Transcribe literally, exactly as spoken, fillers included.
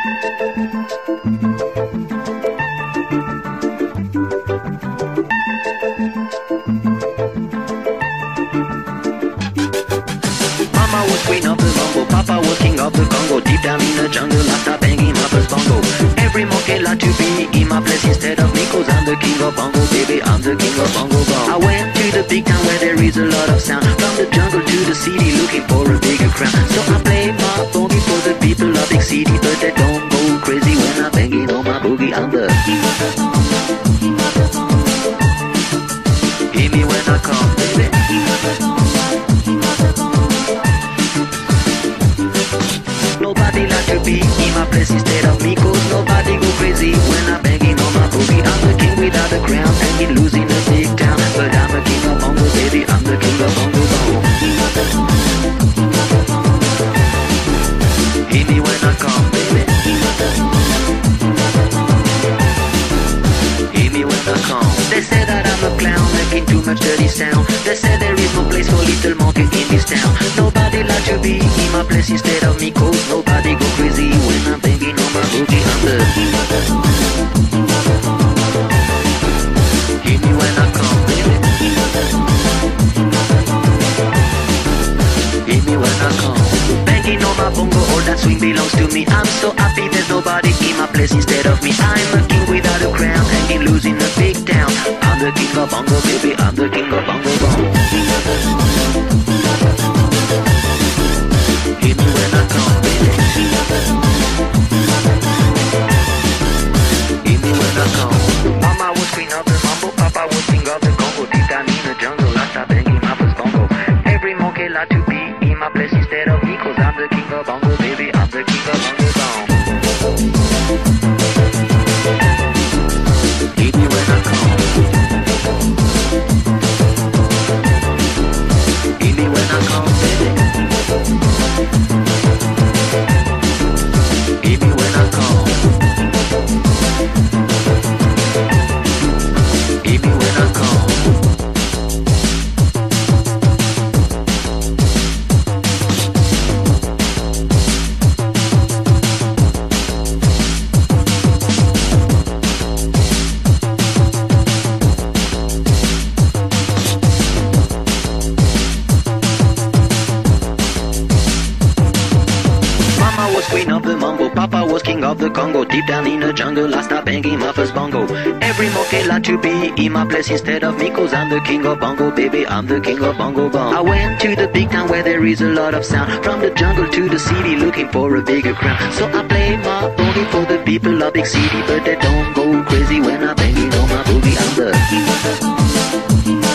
Mama was queen of the mambo, Papa was king of the Congo. Deep down in the jungle, I start banging my first bongo. Every monkey like to be in my place instead of me, cause I'm the king of bongo, baby, I'm the king of bongo bong. I went to the big town where there is a lot of sound, from the jungle to the city looking for a bigger crown. So I play my boogie for the people of big city, but they don't go crazy when I'm banging on my boogie. I'm the king of the bongo, king of the bongo. Hear me when I come, baby. King of the bongo, king of the bongo. Nobody like to be in my place instead of me, cause nobody go crazy when I'm banging on my boogie. I'm the king without a crown, hanging loose in a big town, but I'm the king of bongo, baby, I'm the king of bongo bongo. King of the bongo, king of the bongo. Hear me when I come, baby. King of the bongo, king of the bongo. Hear me when I come. They say that I'm a clown, making too much dirty sound. They say there is no place for little monkey in this town. Nobody like to be in my place instead of me, cause nobody go crazy when I'm banging on my boogie. I'm the king of the bongo, king of the bongo. Hear me when I come, baby. King of the bongo, king of the bongo. Hear me when I come. Banging on my bongo, all that swing belongs to me. I'm so happy there's nobody in my place instead of me. I'm a king without a crown, hanging loose in a big town. I'm the king of bongo, baby, I'm the king of bongo bongo. King of the bongo, king of the bongo. Hear me when I come, baby. King of the bongo, king of the bongo. Hear me when I come. Mama was queen of the mambo, Papa was king of the Congo. Deep down in the jungle, I start banging my first bongo. Every monkey like to be in my place instead of me, cause I'm the king of bongo, baby, I'm the king of bongo bongo. Hear me when I come. Hear me when I come, baby. Hear me when I come. Hear me when I come. Queen of the mambo, Papa was king of the Congo. Deep down in the jungle, I start banging my first bongo. Every monkey like to be in my place instead of me, cause I'm the king of bongo, baby, I'm the king of bongo bong. I went to the big town where there is a lot of sound, from the jungle to the city looking for a bigger crown. So I play my boogie for the people of big city, but they don't go crazy when I'm banging on my boogie. I'm the king of the bongo, king of the bongo.